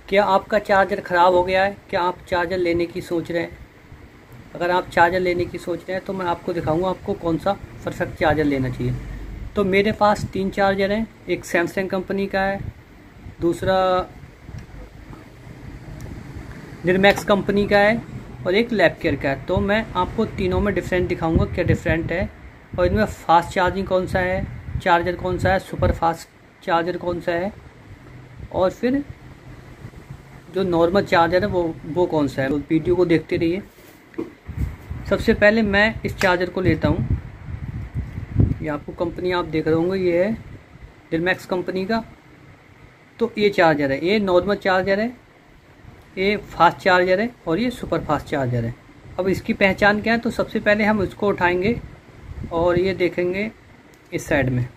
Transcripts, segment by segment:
क्या आपका चार्जर ख़राब हो गया है? क्या आप चार्जर लेने की सोच रहे हैं? अगर आप चार्जर लेने की सोच रहे हैं तो मैं आपको दिखाऊंगा आपको कौन सा परफेक्ट चार्जर लेना चाहिए। तो मेरे पास 3 चार्जर हैं। एक सैमसंग कंपनी का है, दूसरा निर्मैक्स कंपनी का है और एक लैबकेयर का है। तो मैं आपको तीनों में डिफरेंट दिखाऊंगा क्या डिफरेंट है और इनमें फास्ट चार्जिंग कौन सा है, चार्जर कौन सा है, सुपर फास्ट चार्जर कौन सा है और फिर जो नॉर्मल चार्जर है वो कौन सा है। तो वीडियो को देखते रहिए। सबसे पहले मैं इस चार्जर को लेता हूँ। ये आपको कंपनी आप देख रहे होंगे, ये है निर्मैक्स कंपनी का। तो ये चार्जर है, ये नॉर्मल चार्जर है, ये फास्ट चार्जर है और ये सुपर फास्ट चार्जर है। अब इसकी पहचान क्या है, तो सबसे पहले हम इसको उठाएंगे और ये देखेंगे इस साइड में,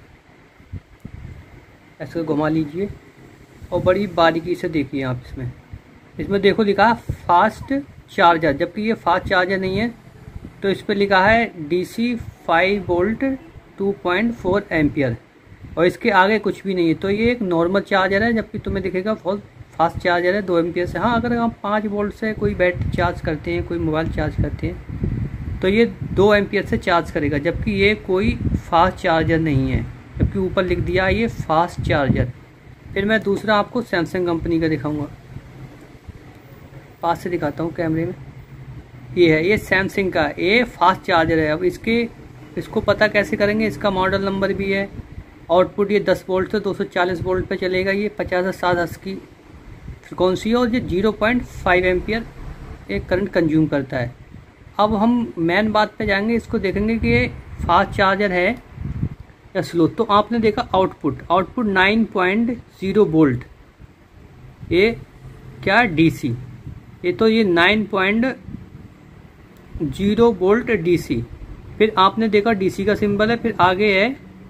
ऐसे घुमा लीजिए और बड़ी बारीकी से देखिए आप। इसमें देखो लिखा है फास्ट चार्जर, जबकि ये फास्ट चार्जर नहीं है। तो इस पर लिखा है DC 5 वोल्ट 2.4 एम्पियर और इसके आगे कुछ भी नहीं है। तो ये एक नॉर्मल चार्जर है, जबकि तुम्हें दिखेगा फास्ट चार्जर है 2 एम्पियर से। हाँ, अगर आप 5 वोल्ट से कोई बैटरी चार्ज करते हैं, कोई मोबाइल चार्ज करते हैं, तो ये 2 एम्पियर से चार्ज करेगा, जबकि ये कोई फास्ट चार्जर नहीं है, जबकि ऊपर लिख दिया है ये फास्ट चार्जर। फिर मैं दूसरा आपको सैमसंग कंपनी का दिखाऊंगा, पास से दिखाता हूँ कैमरे में। ये है, ये सैमसंग का, ये फास्ट चार्जर है। अब इसको पता कैसे करेंगे, इसका मॉडल नंबर भी है। आउटपुट ये 10 वोल्ट से 240 वोल्ट पे चलेगा। ये 50 से 60 हर्ट्ज की फ्रिक्वेंसी है और ये 0.5 एम्पियर एक करंट कंज्यूम करता है। अब हम मेन बात पे जाएंगे, इसको देखेंगे कि ये फास्ट चार्जर है या स्लो। तो आपने देखा आउटपुट 9.0 वोल्ट, ये क्या DC, ये तो ये 9.0 वोल्ट DC। फिर आपने देखा DC का सिंबल है, फिर आगे है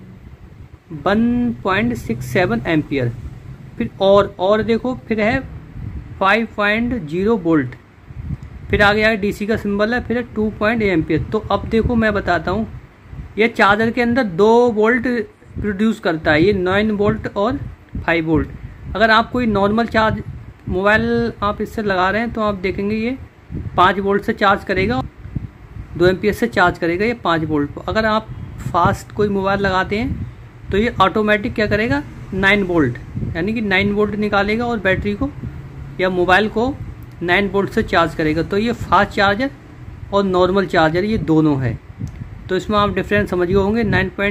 1.67 एम्पियर। फिर और देखो, फिर है 5.0 वोल्ट, फिर आगे आगे DC का सिंबल है, फिर है 2.8 एम्पियर। तो अब देखो मैं बताता हूँ, ये चार्जर के अंदर 2 वोल्ट प्रोड्यूस करता है, ये 9 वोल्ट और 5 वोल्ट। अगर आप कोई नॉर्मल चार्ज मोबाइल आप इससे लगा रहे हैं तो आप देखेंगे ये 5 वोल्ट से चार्ज करेगा, 2 एम्पियर से चार्ज करेगा ये 5 वोल्ट को। अगर आप फास्ट कोई मोबाइल लगाते हैं तो ये ऑटोमेटिक क्या करेगा, 9 वोल्ट, यानी कि 9 वोल्ट निकालेगा और बैटरी को या मोबाइल को 9 वोल्ट से चार्ज करेगा। तो ये फास्ट चार्जर और नॉर्मल चार्जर ये दोनों है। तो इसमें आप डिफरेंस समझ गए होंगे।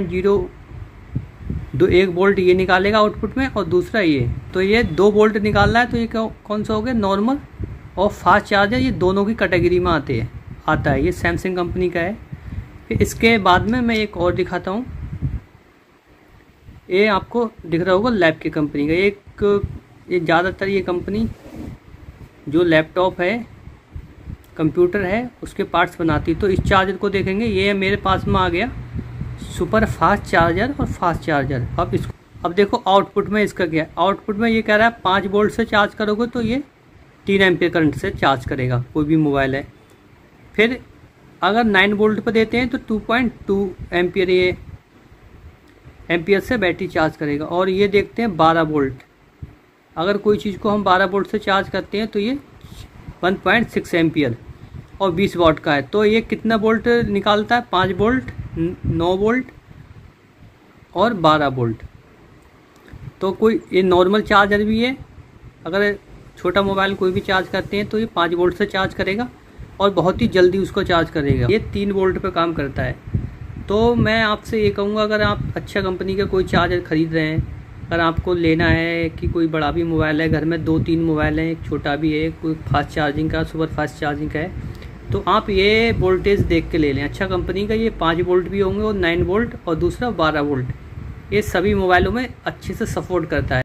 9.01 वोल्ट ये निकालेगा आउटपुट में और दूसरा ये, तो ये 2 वोल्ट निकाल रहा है। तो ये कौन सा हो गया, नॉर्मल और फास्ट चार्जर, ये दोनों की कैटेगरी में आता है। ये सैमसंग कंपनी का है। फिर इसके बाद में मैं एक और दिखाता हूँ, ये आपको दिख रहा होगा लैब की कंपनी का। ये ज़्यादातर ये कंपनी जो लैपटॉप है, कंप्यूटर है, उसके पार्ट्स बनाती। तो इस चार्जर को देखेंगे, ये मेरे पास में आ गया सुपर फास्ट चार्जर और फास्ट चार्जर। अब देखो आउटपुट में इसका क्या है, आउटपुट में ये कह रहा है 5 वोल्ट से चार्ज करोगे तो ये 3 एम्पियर करंट से चार्ज करेगा, कोई भी मोबाइल है। फिर अगर 9 वोल्ट पर देते हैं तो 2.2 एम्पियर ये एम्पियर से बैटरी चार्ज करेगा। और ये देखते हैं 12 वोल्ट, अगर कोई चीज़ को हम 12 वोल्ट से चार्ज करते हैं तो ये 1.6 एम्पियर और 20 वाट का है। तो ये कितना वोल्ट निकालता है, 5 वोल्ट, 9 वोल्ट और 12 वोल्ट। तो कोई ये नॉर्मल चार्जर भी है, अगर छोटा मोबाइल कोई भी चार्ज करते हैं तो ये 5 वोल्ट से चार्ज करेगा और बहुत ही जल्दी उसको चार्ज करेगा। ये 3 वोल्ट पे काम करता है। तो मैं आपसे ये कहूँगा, अगर आप अच्छा कंपनी का कोई चार्जर ख़रीद रहे हैं, अगर आपको लेना है कि कोई बड़ा भी मोबाइल है, घर में 2-3 मोबाइल हैं, एक छोटा भी है, कोई फास्ट चार्जिंग का, सुपर फास्ट चार्जिंग का है, तो आप ये वोल्टेज देख के ले लें अच्छा कंपनी का। ये 5 वोल्ट भी होंगे और 9 वोल्ट और दूसरा 12 वोल्ट। ये सभी मोबाइलों में अच्छे से सपोर्ट करता है।